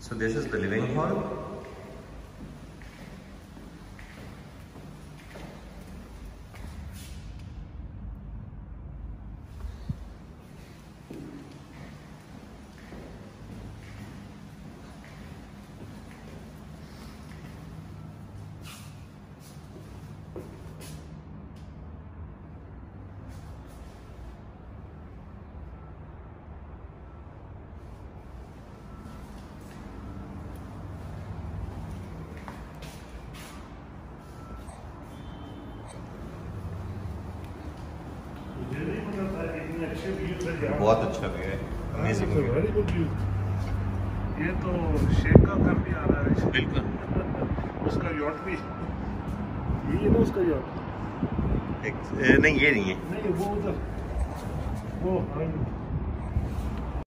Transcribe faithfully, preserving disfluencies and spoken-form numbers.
So this is the living hall. बहुत अच्छा view है, amazing view. Very good view. ये तो शेख का घर भी आ रहा है। बिल्कुल। उसका यॉट भी यही है ना, उसका यॉट। एक नहीं, ये नहीं है। नहीं वो उधर वो